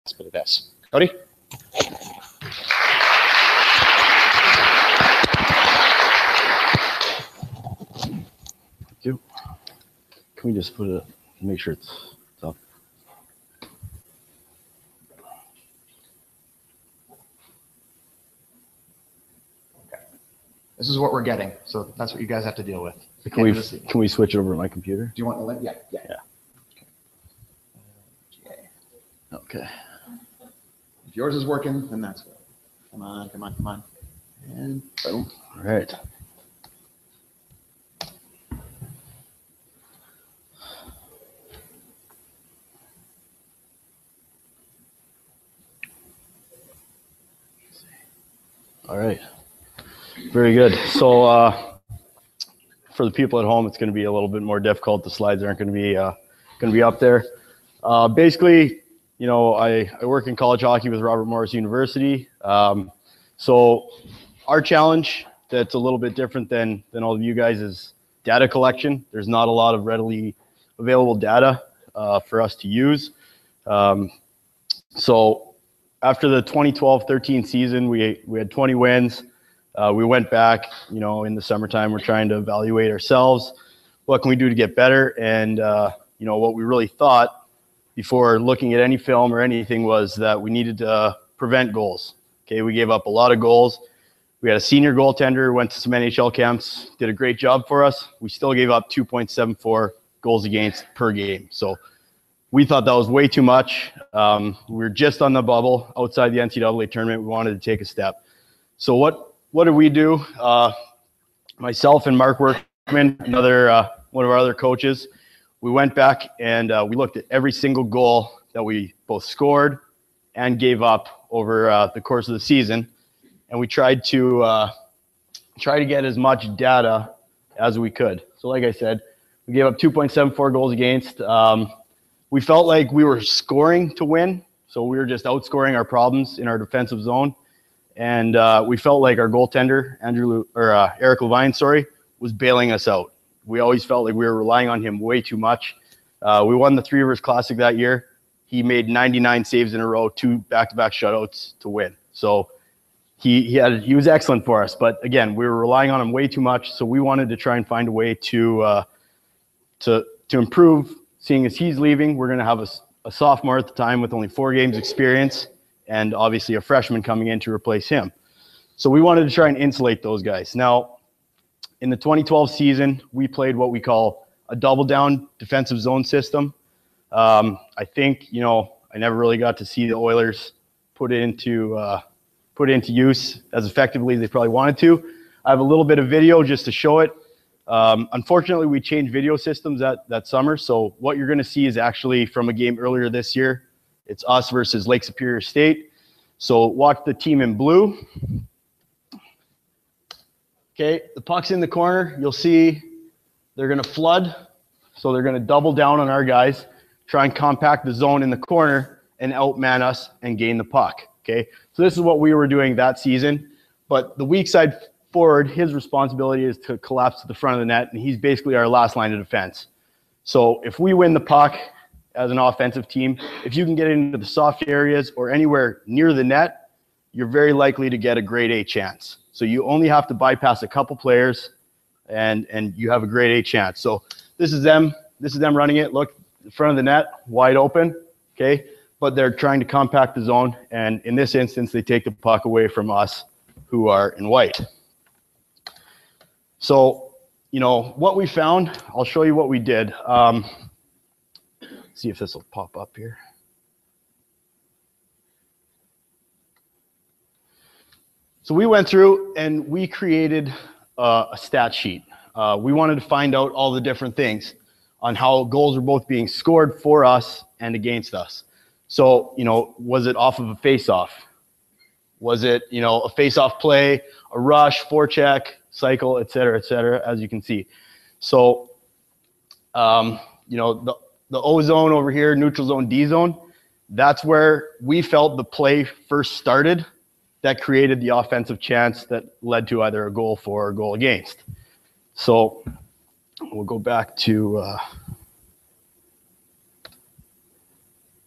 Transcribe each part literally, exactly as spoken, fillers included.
bit of this. Cody? You. Can we just put it, make sure it's, it's up? Okay. This is what we're getting, so that's what you guys have to deal with. Can we, can we switch it over to my computer? Do you want the link? Yeah, yeah. Yeah. Okay. If yours is working, then that's good. Come on, come on, come on. And boom. All right. All right. Very good. So uh, for the people at home, it's going to be a little bit more difficult. The slides aren't going to be uh, going to be up there. Uh, basically, you know, I, I work in college hockey with Robert Morris University. Um, so our challenge that's a little bit different than, than all of you guys is data collection. There's not a lot of readily available data uh, for us to use. Um, so after the twenty twelve thirteen season, we, we had twenty wins. Uh, we went back, you know, in the summertime, we're trying to evaluate ourselves. What can we do to get better? And, uh, you know, what we really thought before looking at any film or anything was that we needed to uh, prevent goals. Okay, we gave up a lot of goals. We had a senior goaltender, went to some N H L camps, did a great job for us. We still gave up two point seven four goals against per game. So we thought that was way too much. Um, we were just on the bubble outside the N C double A tournament. We wanted to take a step. So what, what did we do? Uh, myself and Mark Workman, another uh, one of our other coaches, we went back and uh, we looked at every single goal that we both scored and gave up over uh, the course of the season. And we tried to uh, try to get as much data as we could. So like I said, we gave up two point seven four goals against. Um, we felt like we were scoring to win. So we were just outscoring our problems in our defensive zone. And uh, we felt like our goaltender, Andrew or uh, Eric Levine, sorry, was bailing us out. We always felt like we were relying on him way too much. Uh, we won the Three Rivers Classic that year. He made ninety-nine saves in a row, two back-to-back shutouts to win. So he he had he was excellent for us. But again, we were relying on him way too much. So we wanted to try and find a way to uh, to to improve. Seeing as he's leaving, we're going to have a, a sophomore at the time with only four games experience, and obviously a freshman coming in to replace him. So we wanted to try and insulate those guys. Now, in the twenty twelve season, we played what we call a double down defensive zone system. Um, I think, you know, I never really got to see the Oilers put it into uh, put it into use as effectively as they probably wanted to. I have a little bit of video just to show it. Um, unfortunately, we changed video systems that, that summer. So what you're going to see is actually from a game earlier this year. It's us versus Lake Superior State. So watch the team in blue. Okay, the puck's in the corner. You'll see they're going to flood. So they're going to double down on our guys, try and compact the zone in the corner and outman us and gain the puck. Okay, so this is what we were doing that season. But the weak side forward, his responsibility is to collapse to the front of the net, and he's basically our last line of defense. So if we win the puck as an offensive team, if you can get into the soft areas or anywhere near the net, you're very likely to get a grade A chance. So you only have to bypass a couple players and and you have a grade A chance. So this is them, this is them running it. Look, the front of the net, wide open, okay? But they're trying to compact the zone, and in this instance, they take the puck away from us who are in white. So, you know, what we found, I'll show you what we did. Um, see if this will pop up here. So we went through and we created uh, a stat sheet. Uh, we wanted to find out all the different things on how goals are both being scored for us and against us. So, you know, was it off of a face-off? Was it, you know, a face-off play, a rush, forecheck, cycle, et cetera, et cetera, as you can see. So, um, you know, the, the O zone over here, neutral zone, D zone, that's where we felt the play first started that created the offensive chance that led to either a goal for or a goal against. So we'll go back to, uh,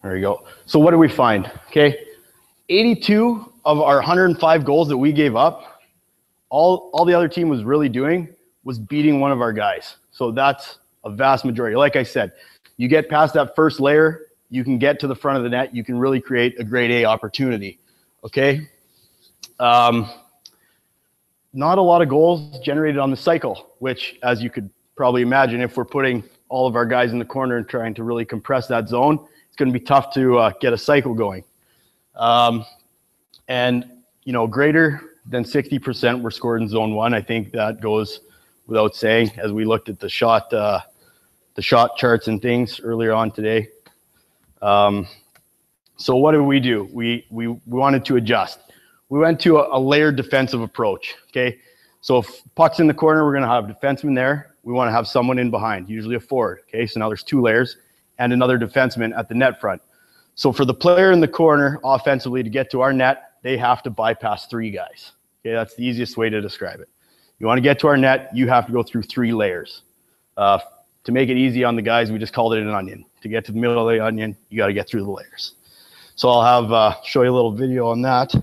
There you go. So what do we find? Okay, eighty-two of our one hundred five goals that we gave up, all, all the other team was really doing was beating one of our guys. So that's a vast majority. Like I said, you get past that first layer, you can get to the front of the net, you can really create a grade A opportunity, okay? Um, not a lot of goals generated on the cycle, which, as you could probably imagine, if we're putting all of our guys in the corner and trying to really compress that zone, it's going to be tough to uh, get a cycle going. Um, and, you know, greater than sixty percent were scored in zone one. I think that goes without saying, as we looked at the shot, uh, the shot charts and things earlier on today. Um, so what did we do? We, we, we wanted to adjust. We went to a, a layered defensive approach, okay? So if puck's in the corner, we're going to have a defenseman there. We want to have someone in behind, usually a forward, okay? So now there's two layers and another defenseman at the net front. So for the player in the corner offensively to get to our net, they have to bypass three guys, okay? That's the easiest way to describe it. You want to get to our net, you have to go through three layers. Uh, to make it easy on the guys, we just called it an onion. To get to the middle of the onion, you got to get through the layers. So I'll have uh, show you a little video on that.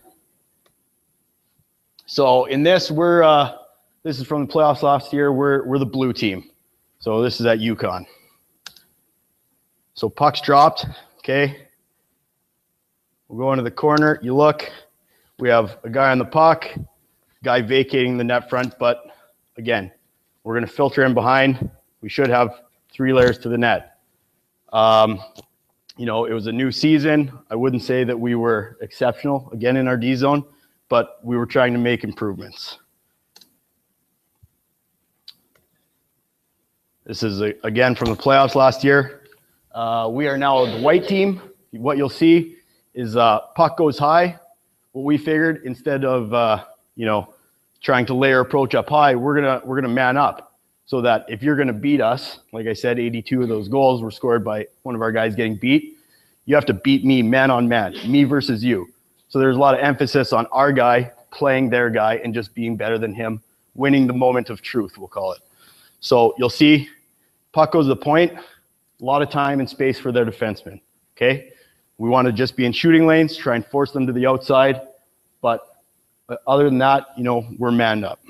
So in this, we're uh, this is from the playoffs last year. We're we're the blue team. So this is at UConn. So puck's dropped. Okay. We'll go into the corner. You look. We have a guy on the puck, guy vacating the net front. But again, we're going to filter in behind. We should have three layers to the net. Um, you know, it was a new season. I wouldn't say that we were exceptional again in our D zone, but we were trying to make improvements. This is, a, again, from the playoffs last year. Uh, we are now the white team. What you'll see is uh, puck goes high. What we figured, instead of, uh, you know, trying to layer approach up high, we're gonna we're gonna man up, so that if you're gonna beat us, like I said, eighty-two of those goals were scored by one of our guys getting beat. You have to beat me man on man, me versus you. So there's a lot of emphasis on our guy playing their guy and just being better than him, winning the moment of truth, we'll call it. So you'll see puck goes to the point, a lot of time and space for their defenseman, okay? We want to just be in shooting lanes, try and force them to the outside, but other than that, you know, we're manned up.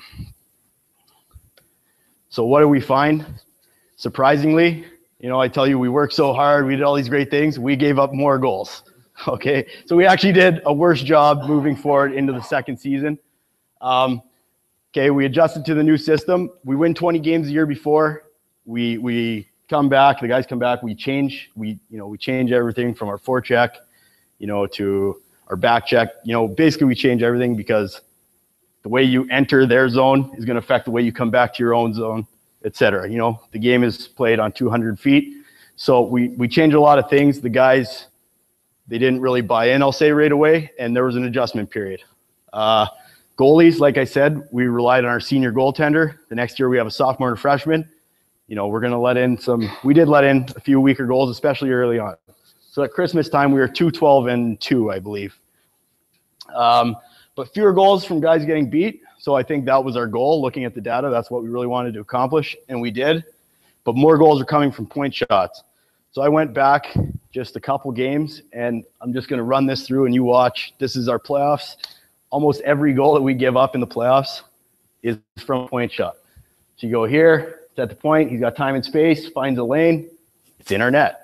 So what do we find? Surprisingly, you know, I tell you, we worked so hard, we did all these great things, we gave up more goals. Okay, so we actually did a worse job moving forward into the second season. Um, okay, we adjusted to the new system. We win twenty games a year before. We we come back, the guys come back. We change. We you know we change everything from our forecheck, you know, to our back check. You know, basically we change everything because the way you enter their zone is going to affect the way you come back to your own zone, et cetera. You know, the game is played on two hundred feet, so we we change a lot of things. The guys, they didn't really buy in, I'll say, right away, and there was an adjustment period. Uh, goalies, like I said, we relied on our senior goaltender. The next year we have a sophomore and a freshman. You know, we're going to let in some, we did let in a few weaker goals, especially early on. So at Christmas time, we were two twelve and two, I believe. Um, but fewer goals from guys getting beat. So I think that was our goal. Looking at the data, that's what we really wanted to accomplish, and we did. But more goals are coming from point shots. So I went back just a couple games, and I'm just going to run this through, and you watch. This is our playoffs. Almost every goal that we give up in the playoffs is from a point shot. So you go here, it's at the point, he's got time and space, finds a lane, it's in our net.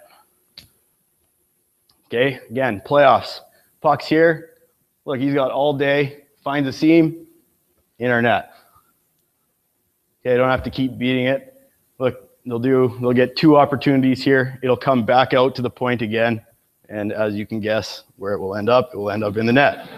Okay, again, playoffs. Puck's here. Look, he's got all day, finds a seam, in our net. Okay, I don't have to keep beating it. Look, they'll do, they'll get two opportunities here. It'll come back out to the point again. And as you can guess where it will end up, it will end up in the net.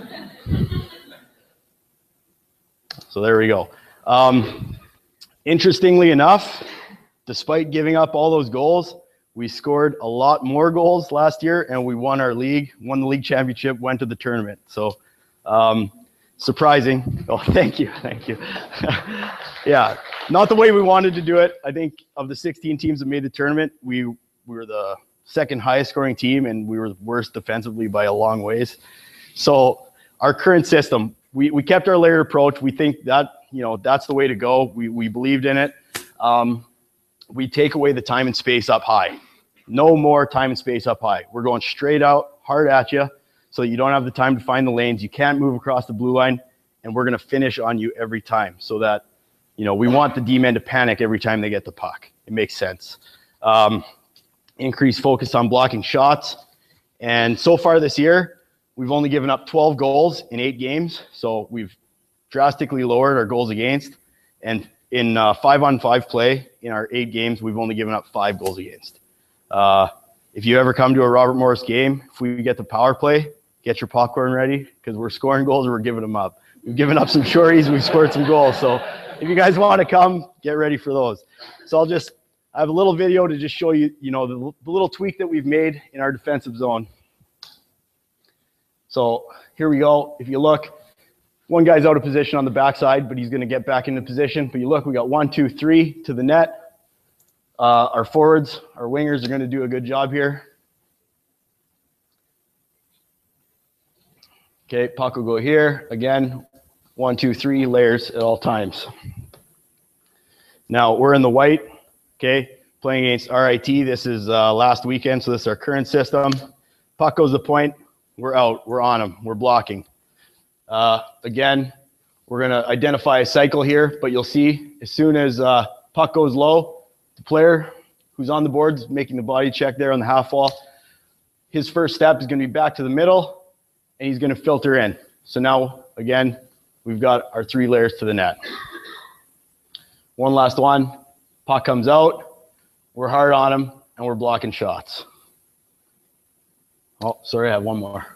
So there we go. Um, interestingly enough, despite giving up all those goals, we scored a lot more goals last year, and we won our league, won the league championship, went to the tournament. So um, surprising. Oh, thank you, thank you. Yeah, not the way we wanted to do it. I think of the sixteen teams that made the tournament, we, we were the second highest scoring team, and we were worst defensively by a long ways. So our current system, we, we kept our layered approach. We think that, you know, that's the way to go. We, we believed in it. Um, we take away the time and space up high. No more time and space up high. We're going straight out, hard at you, so you don't have the time to find the lanes. You can't move across the blue line, and we're going to finish on you every time so that, you know, we want the D-men to panic every time they get the puck. It makes sense. Um, increase focus on blocking shots. And so far this year, we've only given up twelve goals in eight games. So we've drastically lowered our goals against. And in uh, five on five play in our eight games, we've only given up five goals against. Uh, if you ever come to a Robert Morris game, if we get the power play, get your popcorn ready because we're scoring goals or we're giving them up. We've given up some shorties, we've scored some goals. So if you guys want to come, get ready for those. So I'll just, I have a little video to just show you, you know, the, the little tweak that we've made in our defensive zone. So here we go. If you look, one guy's out of position on the backside, but he's going to get back into position. But you look, we got one, two, three to the net. Uh, our forwards, our wingers are going to do a good job here. Okay, puck will go here. Again, one, two, three layers at all times. Now we're in the white, okay, playing against R I T. This is uh, last weekend, so this is our current system. Puck goes to the point, we're out, we're on them, we're blocking. Uh, again, we're going to identify a cycle here, but you'll see as soon as uh, puck goes low, the player who's on the boards making the body check there on the half wall, his first step is going to be back to the middle, and he's going to filter in. So now, again, we've got our three layers to the net. One last one, puck comes out, we're hard on him, and we're blocking shots. Oh, sorry, I have one more.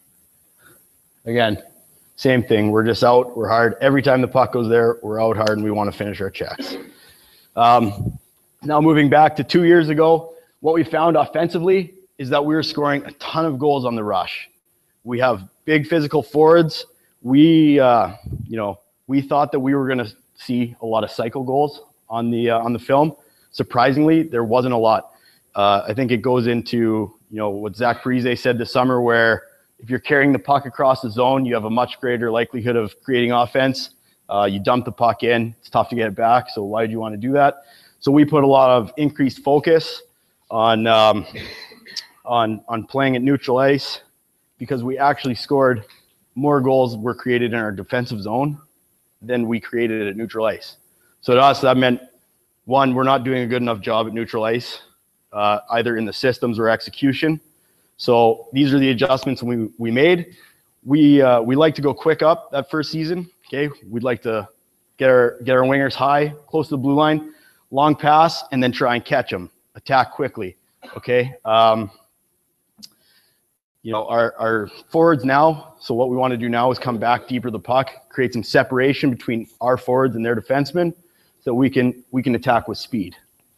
Again, same thing, we're just out, we're hard. Every time the puck goes there, we're out hard, and we want to finish our checks. Um, Now moving back to two years ago, what we found offensively is that we were scoring a ton of goals on the rush. We have big physical forwards. We, uh, you know, we thought that we were going to see a lot of cycle goals on the uh, on the film. Surprisingly, there wasn't a lot. Uh, I think it goes into, you know, what Zach Parise said this summer, where if you're carrying the puck across the zone, you have a much greater likelihood of creating offense. Uh, you dump the puck in, it's tough to get it back. So why did you want to do that? So we put a lot of increased focus on, um, on, on playing at neutral ice because we actually scored more goals were created in our defensive zone than we created at neutral ice. So to us, that meant, one, we're not doing a good enough job at neutral ice, uh, either in the systems or execution. So these are the adjustments we, we made. We, uh, we like to go quick up that first season, okay? We'd like to get our, get our wingers high, close to the blue line, long pass, and then try and catch them, attack quickly, okay? Um, you know, our, our forwards now, so what we want to do now is come back deeper the puck, create some separation between our forwards and their defensemen so we can, we can attack with speed.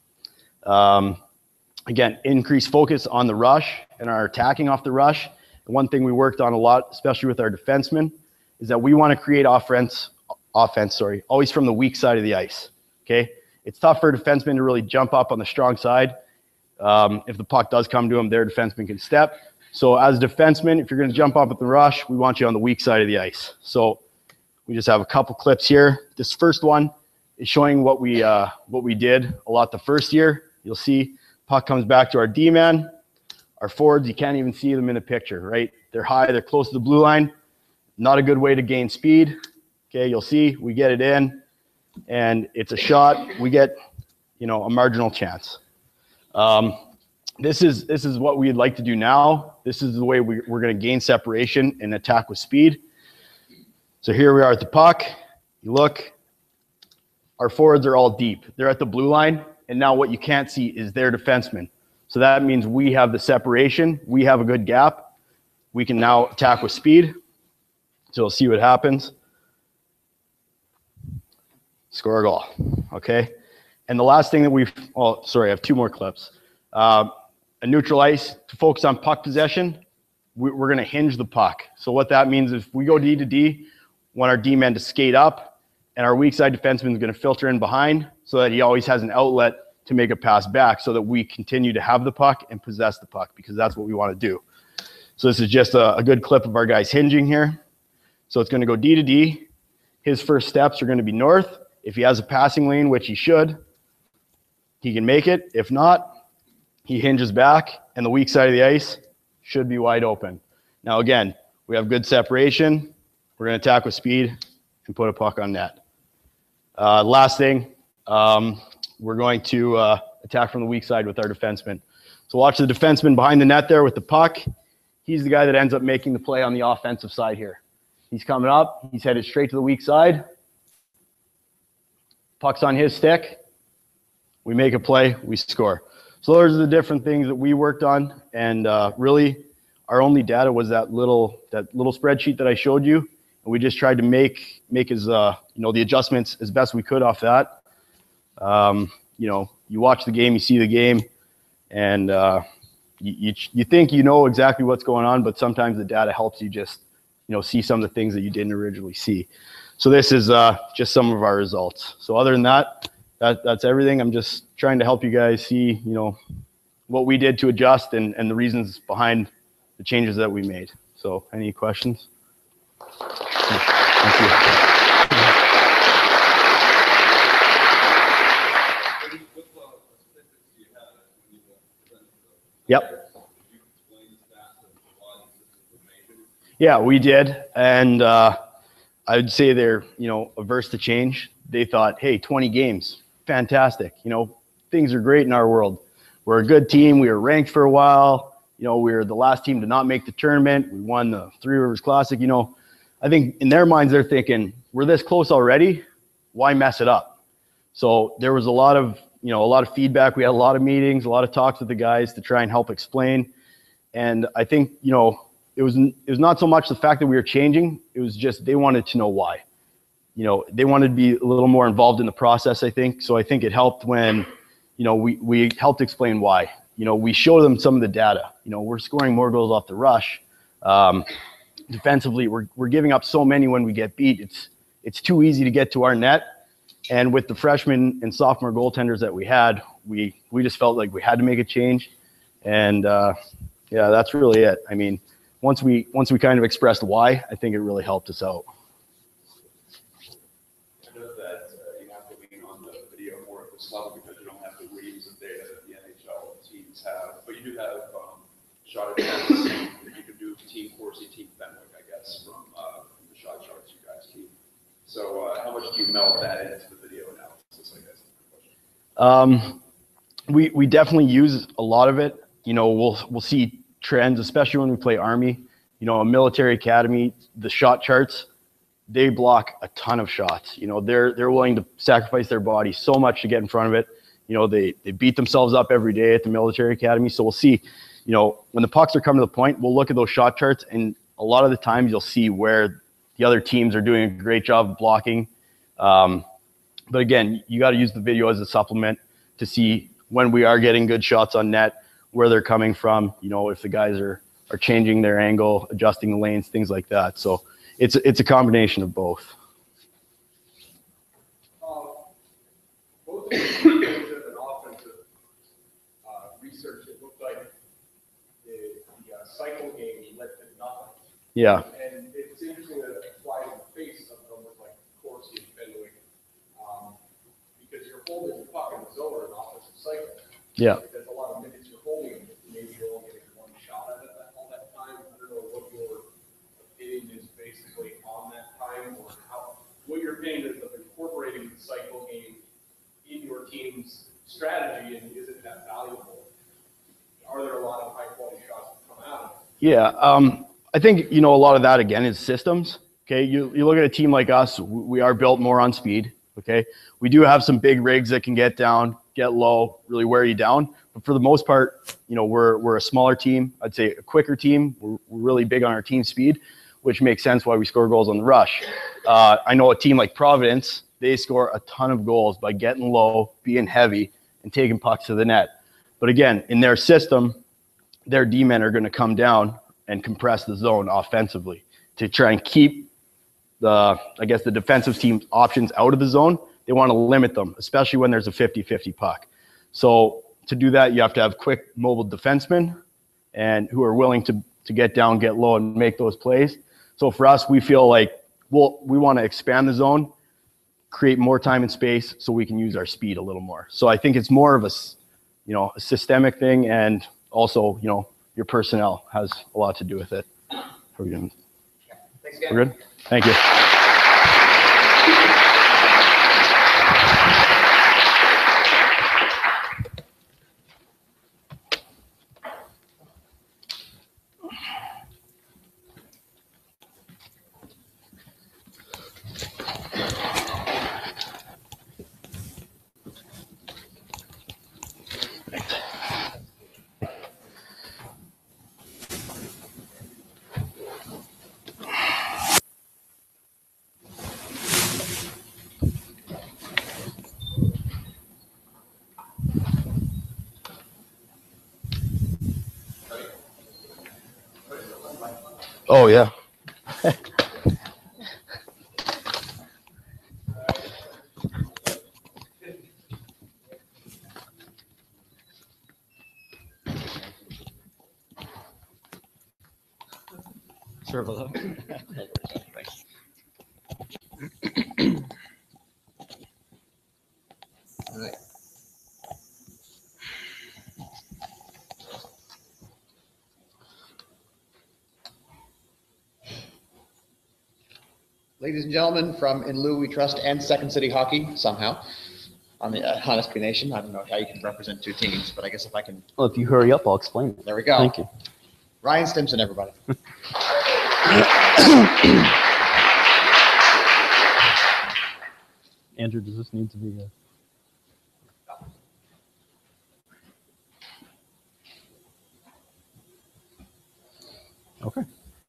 Um, again, increase focus on the rush and our attacking off the rush. And one thing we worked on a lot, especially with our defensemen, is that we want to create offense, offense, sorry, always from the weak side of the ice, okay? It's tough for a defenseman to really jump up on the strong side. Um, if the puck does come to him, their defenseman can step. So as a defenseman, if you're going to jump up at the rush, we want you on the weak side of the ice. So we just have a couple clips here. This first one is showing what we uh, what we did a lot the first year. You'll see puck comes back to our D-man. Our forwards, you can't even see them in the picture, right? They're high, they're close to the blue line. Not a good way to gain speed. Okay, you'll see we get it in. And it's a shot, we get, you know, a marginal chance. Um, this is this is what we'd like to do now. This is the way we, we're going to gain separation and attack with speed. So here we are at the puck. You look, our forwards are all deep. They're at the blue line, and now what you can't see is their defensemen. So that means we have the separation. We have a good gap. We can now attack with speed. So we'll see what happens. Score a goal, okay? And the last thing that we've, oh, sorry, I have two more clips. Uh, a neutral ice, to focus on puck possession, we, we're gonna hinge the puck. So what that means is if we go D to D, want our D-man to skate up, and our weak side defenseman is gonna filter in behind so that he always has an outlet to make a pass back so that we continue to have the puck and possess the puck because that's what we wanna do. So this is just a, a good clip of our guys hinging here. So it's gonna go D to D. His first steps are gonna be north. If he has a passing lane, which he should, he can make it. If not, he hinges back, and the weak side of the ice should be wide open. Now, again, we have good separation. We're going to attack with speed and put a puck on net. Uh, last thing, um, we're going to uh, attack from the weak side with our defenseman. So watch the defenseman behind the net there with the puck. He's the guy that ends up making the play on the offensive side here. He's coming up. He's headed straight to the weak side. Puck's on his stick. We make a play. We score. So those are the different things that we worked on. And uh, really, our only data was that little that little spreadsheet that I showed you. And we just tried to make make as uh, you know the adjustments as best we could off that. Um, you know, you watch the game, you see the game, and uh, you, you you think you know exactly what's going on, but sometimes the data helps you just you know see some of the things that you didn't originally see. So this is uh, just some of our results. So other than that, that that's everything. I'm just trying to help you guys see you know what we did to adjust and and the reasons behind the changes that we made. So any questions? Thank you. Yep. Yeah, we did. And uh, I'd say they're, you know, averse to change. They thought, hey, twenty games, fantastic. You know, things are great in our world. We're a good team. We were ranked for a while. You know, we were the last team to not make the tournament. We won the Three Rivers Classic. You know, I think in their minds, they're thinking, we're this close already. Why mess it up? So there was a lot of, you know, a lot of feedback. We had a lot of meetings, a lot of talks with the guys to try and help explain. And I think, you know, it was, it was not so much the fact that we were changing. It was just they wanted to know why. You know, they wanted to be a little more involved in the process, I think. So I think it helped when, you know, we, we helped explain why. You know, we showed them some of the data. You know, we're scoring more goals off the rush. Um, defensively, we're, we're giving up so many when we get beat. It's, it's too easy to get to our net. And with the freshman and sophomore goaltenders that we had, we, we just felt like we had to make a change. And uh, yeah, that's really it. I mean, once we, once we kind of expressed why, I think it really helped us out. I know that uh, you have to lean on the video more at this level because you don't have the reams of data that the N H L teams have, but you do have um, shot attempts. You can do Team Corsi, Team Fenwick, I guess, from, uh, from the shot charts you guys keep. So uh, how much do you meld that into the video analysis, I guess? Um, we we definitely use a lot of it. You know, we'll we'll see trends, especially when we play Army. You know, a military academy, the shot charts, they block a ton of shots. You know, they're they're willing to sacrifice their body so much to get in front of it. You know, they they beat themselves up every day at the military academy. So we'll see, you know, when the pucks are coming to the point, we'll look at those shot charts, and a lot of the times you'll see where the other teams are doing a great job of blocking. Um, but again, you got to use the video as a supplement to see when we are getting good shots on net, where they're coming from, you know, if the guys are, are changing their angle, adjusting the lanes, things like that. So it's, it's a combination of both. Um, both of the defensive and offensive uh, research, it looked like the, the uh, cycle game led to nothing. Yeah. And it seemed to fly in the face of them with like Corsi and Fenwick, um, because you're holding the puck in the zone or an offensive cycle. Yeah. There's a lot of minutes you're holding it. Maybe you're only getting one shot at it all that time. I don't know what your opinion is basically on that time, or how what your opinion is of incorporating the cycle game in your team's strategy, and is it that valuable? Are there a lot of high quality shots that come out of it? Yeah. Um, I think, you know, a lot of that, again, is systems. Okay. You, you look at a team like us, we are built more on speed. Okay. We do have some big rigs that can get down, get low, really wear you down. But for the most part, you know, we're, we're a smaller team. I'd say a quicker team. We're, we're really big on our team speed, which makes sense why we score goals on the rush. Uh, I know a team like Providence, they score a ton of goals by getting low, being heavy, and taking pucks to the net. But again, in their system, their D-men are going to come down and compress the zone offensively to try and keep the, I guess, the defensive team's options out of the zone. They want to limit them, especially when there's a fifty fifty puck. So to do that, you have to have quick, mobile defensemen and who are willing to, to get down, get low, and make those plays. So for us, we feel like we'll, we want to expand the zone, create more time and space so we can use our speed a little more. So I think it's more of a, you know, a systemic thing, and also, you know, your personnel has a lot to do with it. We're good. Thanks again. We're good? Thank you. Oh, yeah. Serve a little. Thanks. All right. Ladies and gentlemen, from In Lieu We Trust and Second City Hockey, somehow, on the uh, Honest Nation. I don't know how you can represent two teams, but I guess if I can. Well, if you hurry up, I'll explain it. There we go. Thank you. Ryan Stimson, everybody. Andrew, does this need to be a... Okay.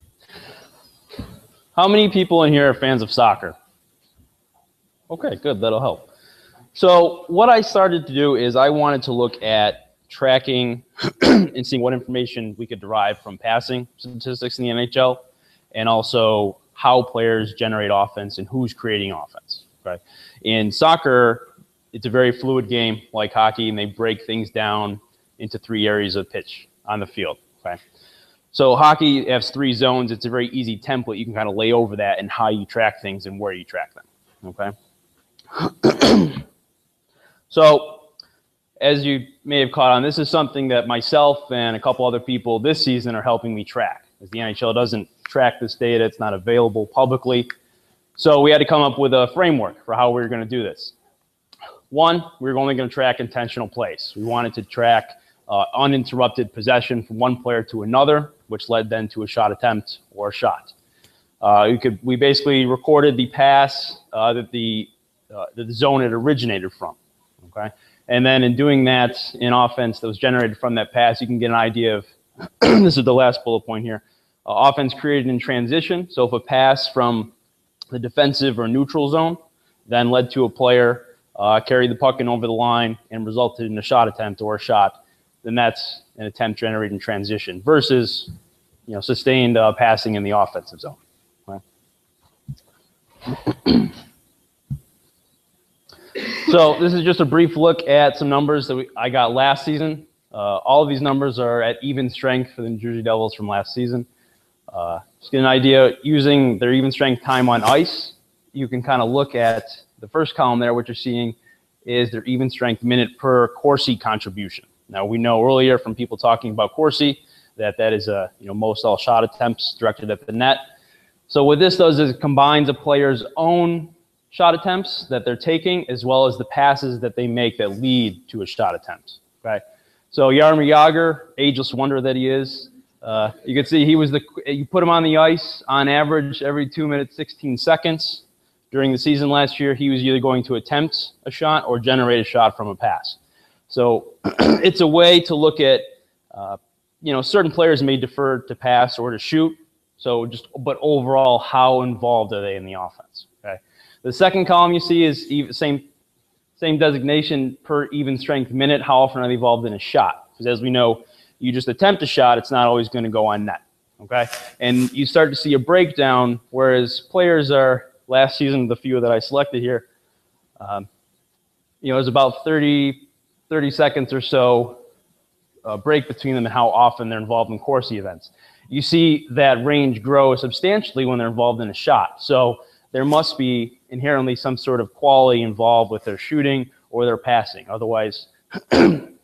How many people in here are fans of soccer? Okay, good. That'll help. So what I started to do is I wanted to look at tracking and seeing what information we could derive from passing statistics in the N H L, and also how players generate offense and who's creating offense. Right? In soccer, it's a very fluid game like hockey, and they break things down into three areas of pitch on the field. Okay? So hockey has three zones. It's a very easy template. You can kind of lay over that and how you track things and where you track them. Okay. So as you may have caught on, this is something that myself and a couple other people this season are helping me track. As the N H L doesn't track this data, it's not available publicly. So we had to come up with a framework for how we were going to do this. One, we were only going to track intentional plays. We wanted to track uh, uninterrupted possession from one player to another, which led then to a shot attempt or a shot. Uh, we could we basically recorded the pass uh, that the uh, that the zone it originated from. Okay, and then in doing that in offense that was generated from that pass, you can get an idea of this is the last bullet point here. Uh, offense created in transition. So if a pass from the defensive or neutral zone then led to a player uh, carried the puck in over the line and resulted in a shot attempt or a shot, then that's an attempt generated in transition versus, you know, sustained uh, passing in the offensive zone. Right? So this is just a brief look at some numbers that we, I got last season. Uh, all of these numbers are at even strength for the New Jersey Devils from last season. Uh, just get an idea, using their even strength time on ice, you can kind of look at the first column there. What you're seeing is their even strength minute per Corsi contribution. Now, we know earlier from people talking about Corsi that that is a, you know, most all shot attempts directed at the net. So what this does is it combines a player's own shot attempts that they're taking as well as the passes that they make that lead to a shot attempt. Okay, so Jaromir Jagr, ageless wonder that he is, uh, you can see he was the, you put him on the ice on average every two minutes, sixteen seconds. During the season last year, he was either going to attempt a shot or generate a shot from a pass. So it's a way to look at, uh, you know, certain players may defer to pass or to shoot. So just, but overall, how involved are they in the offense? Okay. The second column you see is even, same, same designation per even strength minute. How often are they involved in a shot? Because as we know, you just attempt a shot, it's not always going to go on net. Okay. And you start to see a breakdown, whereas players are, last season, the few that I selected here, um, you know, it was about thirty, thirty seconds or so uh, break between them and how often they're involved in Corsi events. You see that range grow substantially when they're involved in a shot. So there must be inherently some sort of quality involved with their shooting or their passing. Otherwise,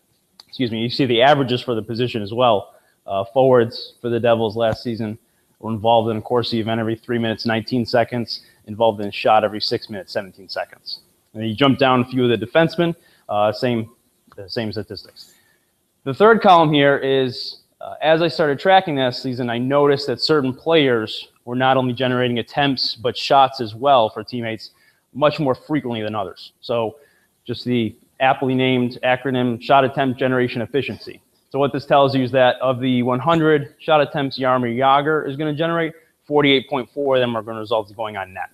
excuse me, you see the averages for the position as well. Uh, forwards for the Devils last season were involved in a Corsi event every three minutes, nineteen seconds, involved in a shot every six minutes, seventeen seconds. And then you jump down a few of the defensemen, uh, same, uh, same statistics. The third column here is, uh, as I started tracking this season, I noticed that certain players were not only generating attempts, but shots as well for teammates much more frequently than others. So just the aptly named acronym shot attempt generation efficiency. So what this tells you is that of the one hundred shot attempts Jaromir Jagr is going to generate, forty-eight point four of them are going to result in going on net.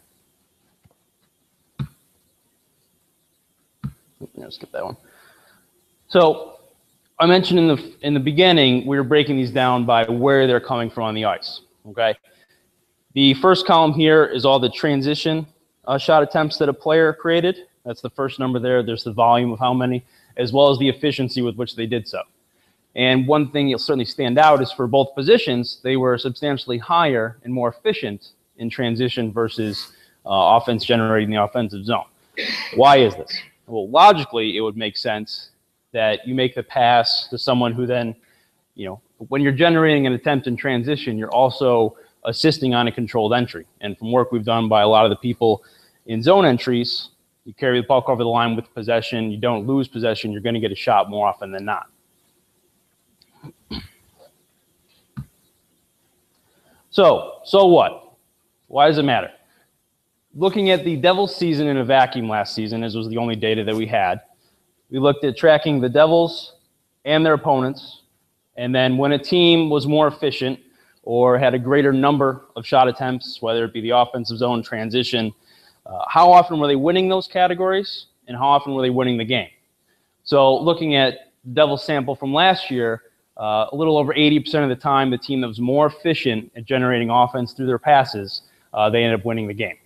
Let's skip that one. So I mentioned in the in the beginning we were breaking these down by where they're coming from on the ice. Okay. The first column here is all the transition uh, shot attempts that a player created. That's the first number there. There's the volume of how many, as well as the efficiency with which they did so. And one thing you'll certainly stand out is for both positions, they were substantially higher and more efficient in transition versus uh, offense generating the offensive zone. Why is this? Well, logically, it would make sense that you make the pass to someone who then, you know, when you're generating an attempt in transition, you're also assisting on a controlled entry. And from work we've done by a lot of the people in zone entries, you carry the puck over the line with possession, you don't lose possession, you're going to get a shot more often than not. So, so what? Why does it matter? Looking at the Devils season in a vacuum last season, as was the only data that we had, we looked at tracking the Devils and their opponents, and then when a team was more efficient or had a greater number of shot attempts, whether it be the offensive zone, transition, uh, how often were they winning those categories, and how often were they winning the game? So looking at Devils sample from last year, Uh, a little over eighty percent of the time, the team that was more efficient at generating offense through their passes, uh, they ended up winning the game.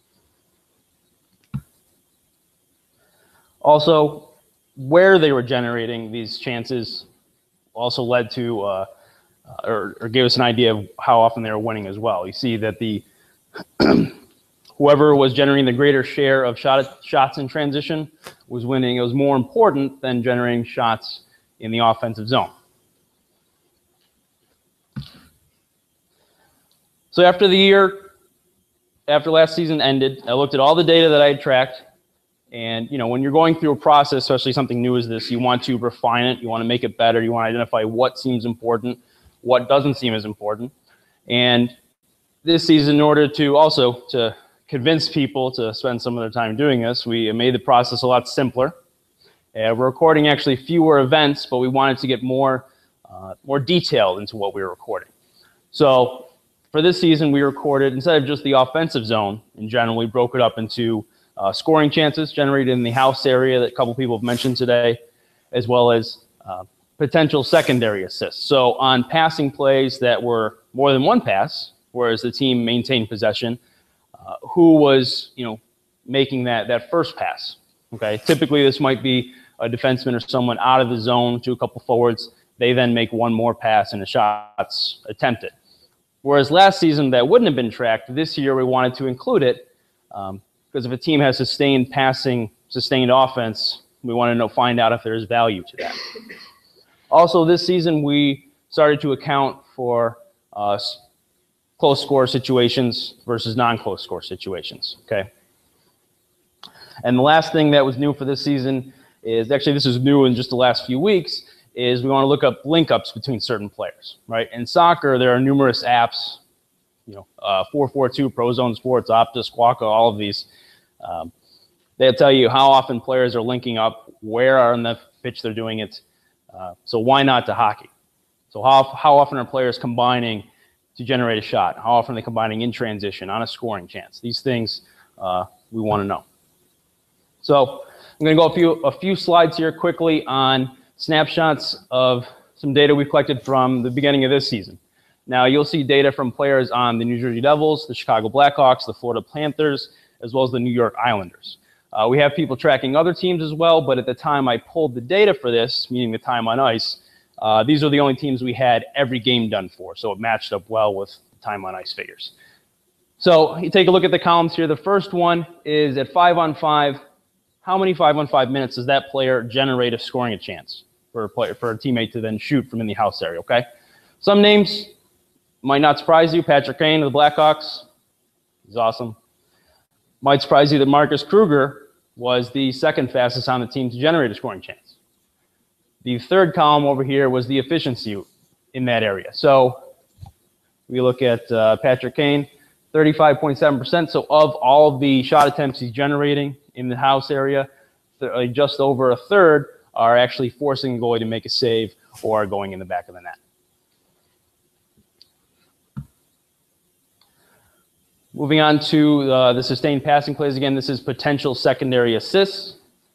Also, where they were generating these chances also led to, uh, or, or gave us an idea of how often they were winning as well. You see that the whoever was generating the greater share of shot, shots in transition was winning. It was more important than generating shots in the offensive zone. So after the year, after last season ended, I looked at all the data that I had tracked. And, you know, when you're going through a process, especially something new as this, you want to refine it. You want to make it better. You want to identify what seems important, what doesn't seem as important. And this season, in order to also to convince people to spend some of their time doing this, we made the process a lot simpler. Uh, we're recording actually fewer events, but we wanted to get more, uh, more detailed into what we were recording. So for this season, we recorded, instead of just the offensive zone in general, we broke it up into uh, scoring chances generated in the house area that a couple people have mentioned today, as well as uh, potential secondary assists. So on passing plays that were more than one pass, whereas the team maintained possession, uh, who was, you know, making that, that first pass, okay? Typically, this might be a defenseman or someone out of the zone to a couple forwards. They then make one more pass and the shot's attempted. Whereas last season that wouldn't have been tracked, this year we wanted to include it um, because if a team has sustained passing, sustained offense, we want to know, find out if there's value to that. Also this season we started to account for uh, close score situations versus non-close score situations, okay? And the last thing that was new for this season is, actually this is new in just the last few weeks, is we want to look up link-ups between certain players, right? In soccer, there are numerous apps, you know, uh, four forty-two, Prozone Sports, Opta, Squawka, all of these. Um, they'll tell you how often players are linking up, where on the pitch they're doing it. Uh, so why not to hockey? So how, how often are players combining to generate a shot? How often are they combining in transition, on a scoring chance? These things uh, we want to know. So I'm going to go a few, a few slides here quickly on snapshots of some data we collected from the beginning of this season. Now, you'll see data from players on the New Jersey Devils, the Chicago Blackhawks, the Florida Panthers, as well as the New York Islanders. Uh, we have people tracking other teams as well, but at the time I pulled the data for this, meaning the time on ice, uh, these are the only teams we had every game done for, so it matched up well with the time on ice figures. So you take a look at the columns here. The first one is at five on five. How many five on five minutes does that player generate of scoring a chance? for a player, for a teammate to then shoot from in the house area, okay? Some names might not surprise you. Patrick Kane of the Blackhawks, he's awesome. Might surprise you that Marcus Kruger was the second fastest on the team to generate a scoring chance. The third column over here was the efficiency in that area. So we look at uh, Patrick Kane, thirty-five point seven percent. So of all of the shot attempts he's generating in the house area, th- just over a third are actually forcing the goalie to make a save or going in the back of the net. Moving on to uh, the sustained passing plays. Again, this is potential secondary assists.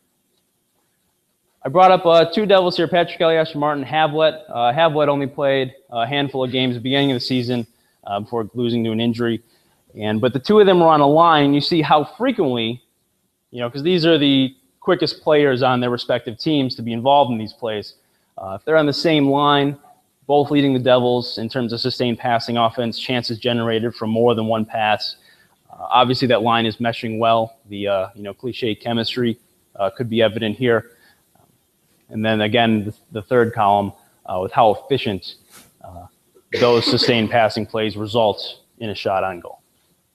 I brought up uh, two Devils here, Patrick Elias and Martin Havlat. Uh, Havlat only played a handful of games at the beginning of the season uh, before losing to an injury. And but the two of them were on a line. You see how frequently, you know, because these are the quickest players on their respective teams to be involved in these plays. Uh, if they're on the same line, both leading the Devils in terms of sustained passing offense, chances generated from more than one pass. Uh, obviously, that line is meshing well. The uh, you know cliche chemistry uh, could be evident here. And then again, the, the third column uh, with how efficient uh, those sustained passing plays result in a shot on goal.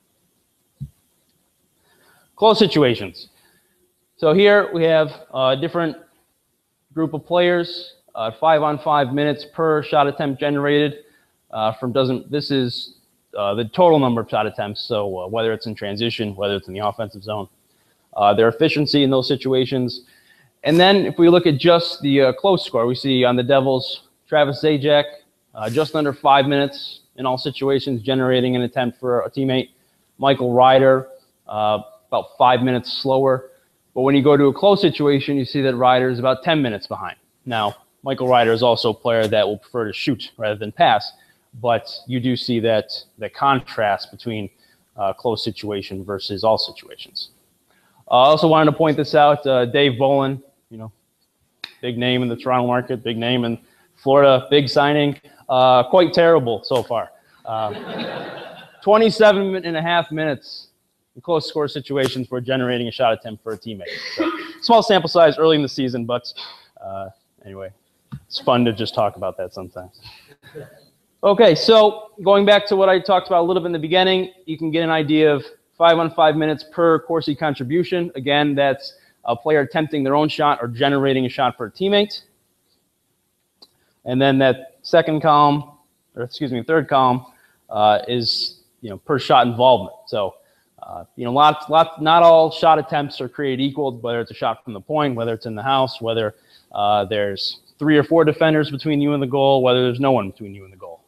Close situations. So here we have a different group of players. Uh, five on five minutes per shot attempt generated uh, from doesn't, this is uh, the total number of shot attempts. So uh, whether it's in transition, whether it's in the offensive zone, uh, their efficiency in those situations. And then if we look at just the uh, close score, we see on the Devils, Travis Zajac, uh, just under five minutes in all situations, generating an attempt for a teammate. Michael Ryder, uh, about five minutes slower. But when you go to a close situation, you see that Ryder is about ten minutes behind. Now, Michael Ryder is also a player that will prefer to shoot rather than pass, but you do see that the contrast between uh, close situation versus all situations. I uh, also wanted to point this out. Uh, Dave Bolin, you know, big name in the Toronto market, big name in Florida, big signing. Uh, quite terrible so far. Uh, twenty-seven and a half minutes in close score situations for generating a shot attempt for a teammate. So, small sample size early in the season, but uh, anyway. It's fun to just talk about that sometimes. Okay, so going back to what I talked about a little bit in the beginning, you can get an idea of five on five minutes per Corsi contribution. Again, that's a player attempting their own shot or generating a shot for a teammate. And then that second column, or excuse me, third column, uh, is you know per shot involvement. So uh, you know, lots, lots, not all shot attempts are created equal. Whether it's a shot from the point, whether it's in the house, whether uh, there's three or four defenders between you and the goal, whether there's no one between you and the goal.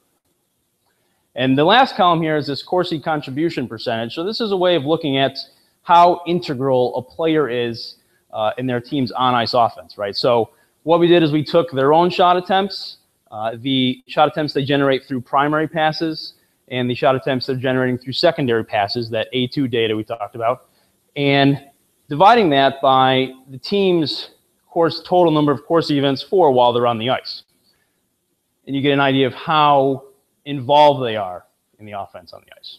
And the last column here is this Corsi contribution percentage. So this is a way of looking at how integral a player is uh, in their team's on-ice offense, right? So what we did is we took their own shot attempts, uh, the shot attempts they generate through primary passes, and the shot attempts they're generating through secondary passes, that A two data we talked about, and dividing that by the team's course total number of Corsi events for while they're on the ice. And you get an idea of how involved they are in the offense on the ice.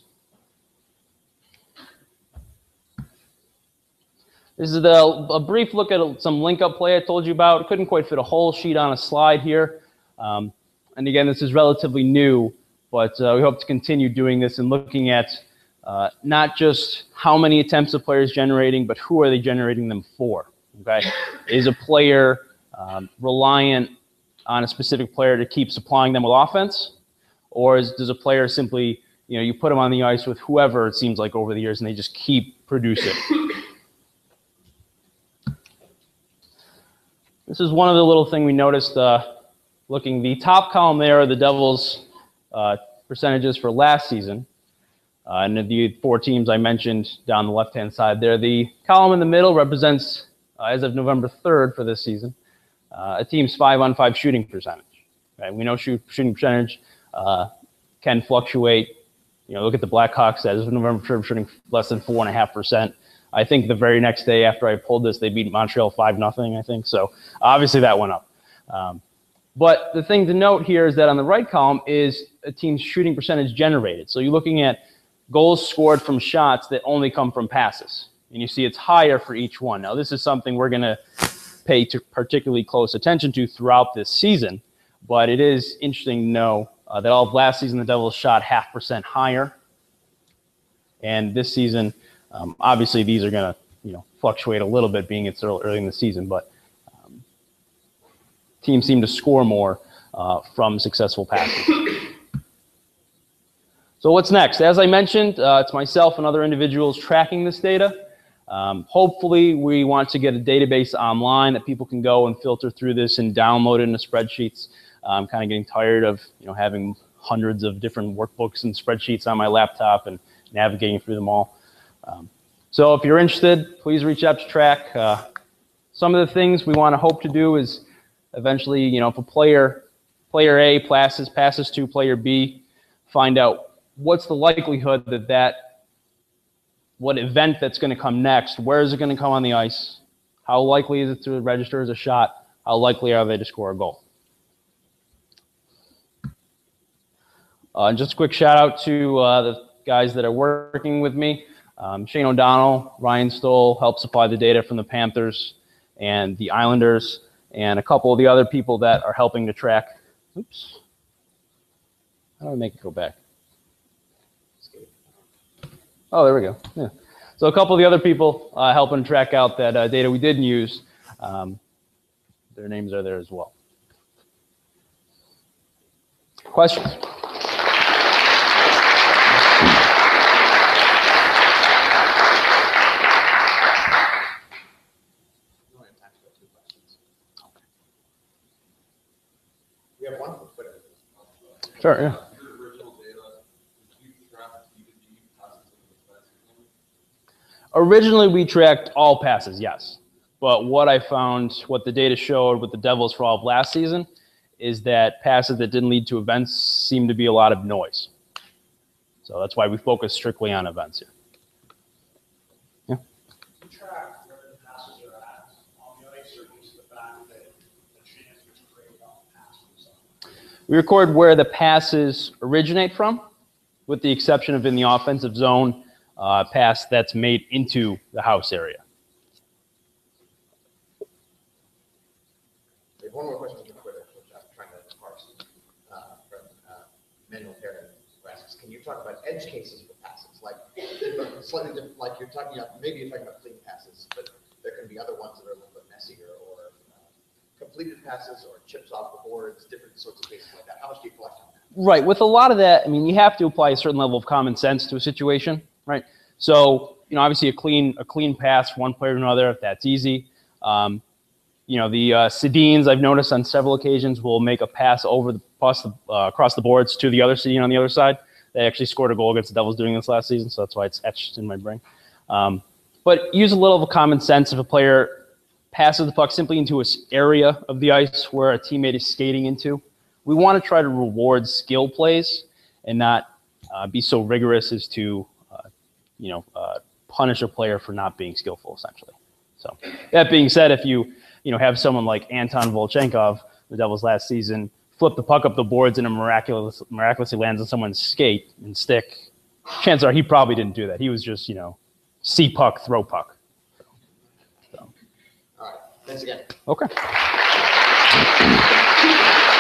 This is the, a brief look at some link-up play I told you about. Couldn't quite fit a whole sheet on a slide here. Um, and again, this is relatively new, but uh, we hope to continue doing this and looking at uh, not just how many attempts a player is generating, but who are they generating them for. Okay, is a player um, reliant on a specific player to keep supplying them with offense, or is, does a player simply, you know, you put them on the ice with whoever it seems like over the years, and they just keep producing? This is one of the little thing we noticed uh, looking. The top column there are the Devils' uh, percentages for last season, uh, and the four teams I mentioned down the left-hand side there. The column in the middle represents Uh, as of November third for this season, uh, a team's five-on-five shooting percentage. Right? We know shoot, shooting percentage uh, can fluctuate. You know, look at the Blackhawks as of November third, shooting less than four and a half percent. I think the very next day after I pulled this, they beat Montreal five nothing. I think so. Obviously, that went up. Um, but the thing to note here is that on the right column is a team's shooting percentage generated. So you're looking at goals scored from shots that only come from passes. And you see it's higher for each one. Now, this is something we're going to pay to particularly close attention to throughout this season. But it is interesting to know uh, that all of last season the Devils shot half percent higher, and this season, um, obviously these are going to you know fluctuate a little bit, being it's early, early in the season. But um, teams seem to score more uh, from successful passes. So what's next? As I mentioned, uh, it's myself and other individuals tracking this data. Um, hopefully, we want to get a database online that people can go and filter through this and download it into spreadsheets. I'm kind of getting tired of you know having hundreds of different workbooks and spreadsheets on my laptop and navigating through them all. Um, so if you're interested, please reach out to Track. Uh, some of the things we want to hope to do is eventually, you know, if a player, player A passes, passes to player B, find out what's the likelihood that that, what event that's going to come next, where is it going to come on the ice, how likely is it to register as a shot, how likely are they to score a goal. Uh, and just a quick shout out to uh, the guys that are working with me. Um, Shane O'Donnell, Ryan Stoll helped supply the data from the Panthers and the Islanders, and a couple of the other people that are helping to track. Oops. How do I make it go back? Oh, there we go. Yeah. So a couple of the other people uh, helping track out that uh, data we didn't use. Um, their names are there as well. Questions? We have one from Twitter. Sure, yeah. Originally, we tracked all passes, yes. But what I found, what the data showed with the Devils for all of last season, is that passes that didn't lead to events seem to be a lot of noise. So that's why we focus strictly on events here. Yeah. Track where the passes are at on the ice, or just the fact that the chance was great on the pass from someone? We record where the passes originate from, with the exception of in the offensive zone, uh, pass that's made into the house area. We have one more question from Twitter, which I'm trying to parse. Uh, from uh, Manuel Perrin, who asks, can you talk about edge cases for passes? Like, slightly different, like you're talking about, maybe you're talking about clean passes, but there can be other ones that are a little bit messier, or uh, completed passes, or chips off the boards, different sorts of cases like that. How much do you collect on that? Right. With a lot of that, I mean, you have to apply a certain level of common sense to a situation, right? So, you know, obviously a clean a clean pass from one player to another, that's easy. Um, you know, the uh, Sedins, I've noticed on several occasions, will make a pass over the, across the, uh, across the boards to the other Sedin on the other side. They actually scored a goal against the Devils doing this last season, so that's why it's etched in my brain. Um, but use a little of common sense. If a player passes the puck simply into an area of the ice where a teammate is skating into, we want to try to reward skill plays and not uh, be so rigorous as to, uh, you know, uh, punish a player for not being skillful, essentially. So that being said, if you, you know, have someone like Anton Volchenkov, the Devils last season, flip the puck up the boards and it miraculous, miraculously lands on someone's skate and stick, chances are he probably didn't do that. He was just, you know, see puck, throw puck. So. All right. Thanks again. Okay.